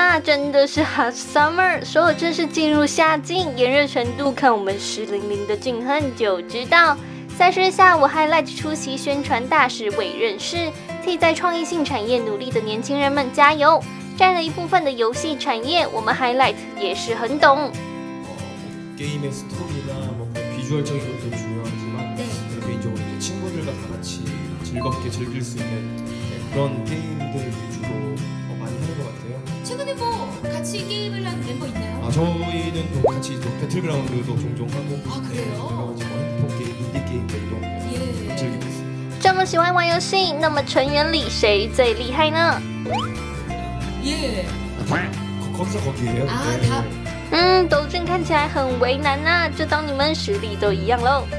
啦，真的是 hot summer， 说的正式进入夏季，炎热程度看我们湿淋淋的敬恨就知道。30日下午 ，Highlight 出席宣传大使委任式，替在创意性产业努力的年轻人们加油。占了一部分的游戏产业，我们 Highlight 也是很懂。 게임의 스토리나 뭐 비주얼적인 것도 중요하지만 개인적으로 이제 친구들과 다 같이 즐겁게 즐길 수 있는 그런 게임들 위주로 많이 하는 것 같아요. 최근에 뭐 같이 게임을 한 멤버 있나요? 아 저희는 또 같이 또 배틀그라운드도 종종 하고 아 그래요? 여러 가지 뭐 핸드폰 게임, 인디 게임들도 예. 즐기고 있습니다. 这么喜欢玩游戏，那么成员里谁最厉害呢？ 예. 거기서 거기에요. 아 네. 다. 斗俊看起来很为难啊，就当你们实力都一样喽。